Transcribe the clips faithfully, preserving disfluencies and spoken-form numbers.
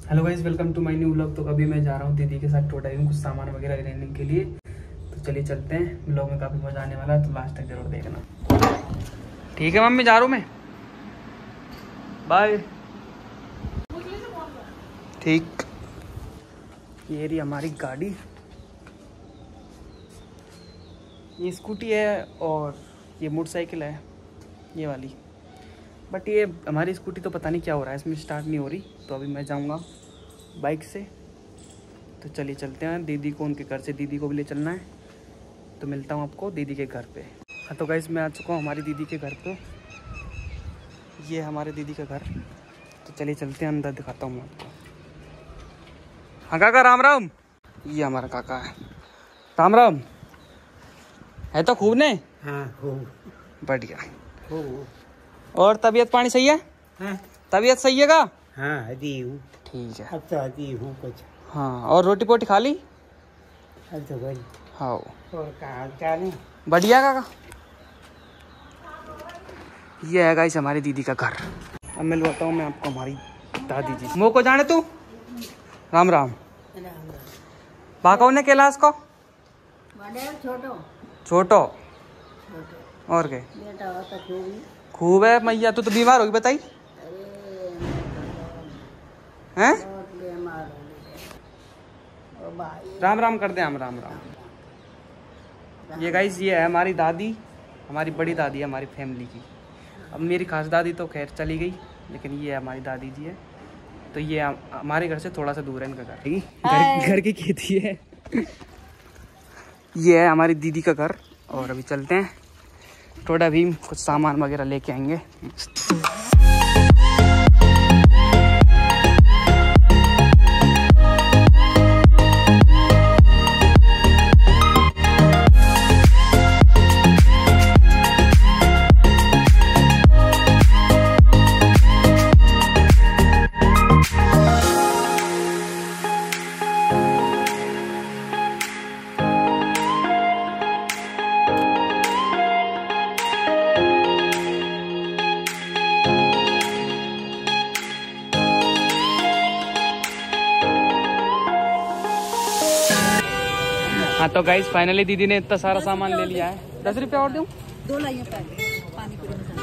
Hello guys, welcome to my new vlog. तो अभी मैं जा रहा हूँ दीदी के साथ टोटा कुछ सामान वगैरह लेने के लिए। तो चलिए चलते हैं, व्लॉग में काफ़ी मज़ा आने वाला है, तो लास्ट तक जरूर देखना। ठीक है मम्मी, जा रहा हूँ मैं, बाय। ठीक, ये रही हमारी गाड़ी, ये स्कूटी है और ये मोटरसाइकिल है ये वाली। बट ये हमारी स्कूटी तो पता नहीं क्या हो रहा है, इसमें स्टार्ट नहीं हो रही। तो अभी मैं जाऊंगा बाइक से। तो चलिए चलते हैं दीदी को, उनके घर से दीदी को भी ले चलना है। तो मिलता हूँ आपको दीदी के घर पे। हाँ तो गाइस, मैं आ चुका हूँ हमारी दीदी के घर पे। ये हमारे दीदी का घर। तो चलिए चलते हैं, अंदर दिखाता हूँ मैं आपको। हाँ काका, राम राम। ये हमारा काका है, राम राम। है तो खूब ने? हाँ खूब बढ़िया। खूब। और तबीयत पानी सही है? हाँ तबीयत सही है का? हाँ हदी हूँ। ठीक है। अब तो हदी हूँ कुछ। हाँ, और रोटी पोटी खा ली? अब तो भाई। हाँ। और क्या हाल चाल है? बढ़िया काका। ये है गाइस हमारी दीदी का घर। अब मिलवाता हूँ मैं आपको हमारी दादी जी। मुँह को जाने तू। राम राम। भागा ने कैलाश को छोटो छोटो और के बेटा होता खूब। खूब है मैया। तू तो बीमार होगी बताई हैं? राम राम कर दे हम। राम राम। ये गाइस ये है हमारी दादी, हमारी बड़ी दादी है हमारी फैमिली की। अब मेरी खास दादी तो खैर चली गई, लेकिन ये हमारी दादी जी है। तो ये हमारे घर से थोड़ा सा दूर है इनका घर। घर, घर की खेती है। ये है हमारी दीदी का घर। और अभी चलते हैं थोड़ा भी कुछ सामान वगैरह लेके आएंगे। हाँ तो गाइस फाइनली दीदी ने इतना सारा सामान ले लिया है। दस रुपये और दूँ? दो लाइए पहले पानी पूरी मसाला।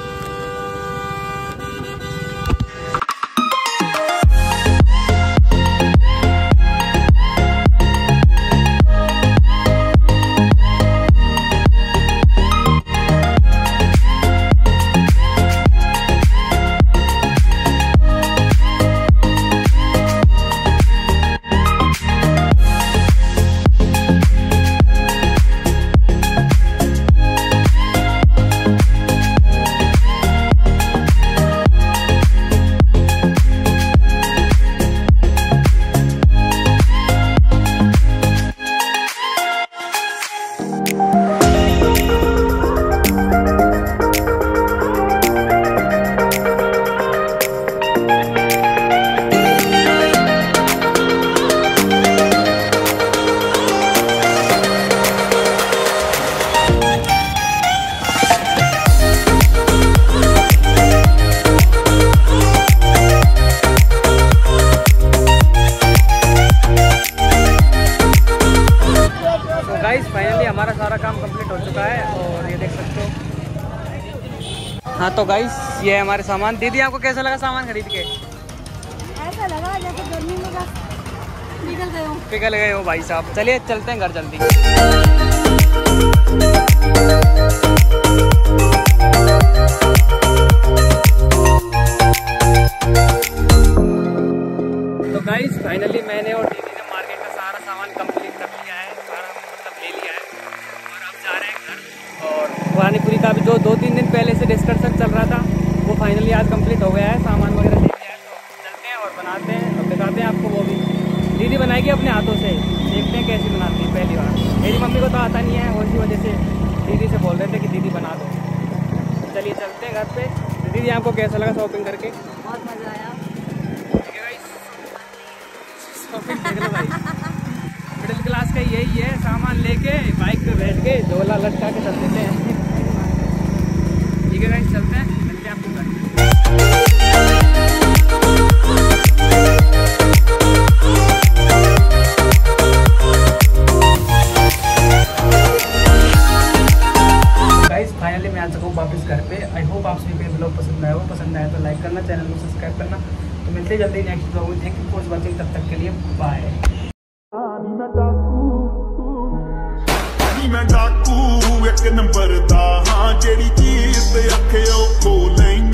हमारा सारा काम कंप्लीट हो चुका है और ये देख सकते हो। हाँ तो गाइस ये है हमारे सामान। दीदी आपको कैसा लगा सामान खरीद के? ऐसा लगा जैसे गर्मी में बस पिघल गए हो। पिघल गए हो भाई साहब। चलिए चलते हैं घर जल्दी। तो गाइस फाइनली मैंने और दीदी ने मार्केट का सारा सामान कंप्लीट कर लिया है, सारा मतलब ले लिया है। और अब जा रहे हैं घर। और पानीपुरी का भी जो दो तीन दिन पहले से डिस्कशन चल रहा था वो फाइनली आज कंप्लीट हो गया है। सामान वगैरह ले लिया है, तो चलते हैं और बनाते हैं और दिखाते हैं आपको। वो भी दीदी बनाएगी अपने हाथों से, देखते हैं कैसी बनाती है पहली बार। मेरी मम्मी को तो आता नहीं है और इसी वजह से दीदी से बोल रहे थे कि दीदी बना दो। चलिए चलते हैं घर पे। दीदी आपको कैसा लगा शॉपिंग करके? बहुत मजा आया। शॉपिंग देख लो भाई, मिडिल क्लास का यही है, सामान लेके बाइक पे बैठ के झोला लटका के चल देते हैं। ठीक है गाइस, चलते हैं, मिलते हैं आपको। सब्सक्राइब करना। तो मिलते जल्दी नेक्स्ट ब्लॉग में। थैंक यू फॉर वॉचिंग, तब तक के लिए बाय। मैं डाकू एक नंबर दा हाँ जेड़ी चीज ते अखे ओ खो लें